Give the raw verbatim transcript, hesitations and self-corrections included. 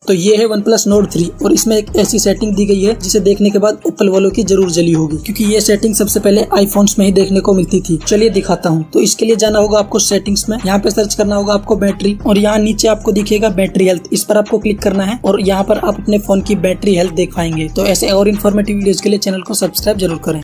तो ये है OnePlus Nord थ्री और इसमें एक ऐसी सेटिंग दी गई है जिसे देखने के बाद एप्पल वालों की जरूर जली होगी, क्योंकि ये सेटिंग सबसे पहले आईफोन्स में ही देखने को मिलती थी। चलिए दिखाता हूँ। तो इसके लिए जाना होगा आपको सेटिंग्स में, यहाँ पे सर्च करना होगा आपको बैटरी और यहाँ नीचे आपको दिखेगा बैटरी हेल्थ, इस पर आपको क्लिक करना है और यहाँ पर आप अपने फोन की बैटरी हेल्थ देख पाएंगे। तो ऐसे और इन्फॉर्मेटिव वीडियोज के लिए चैनल को सब्सक्राइब जरूर करें।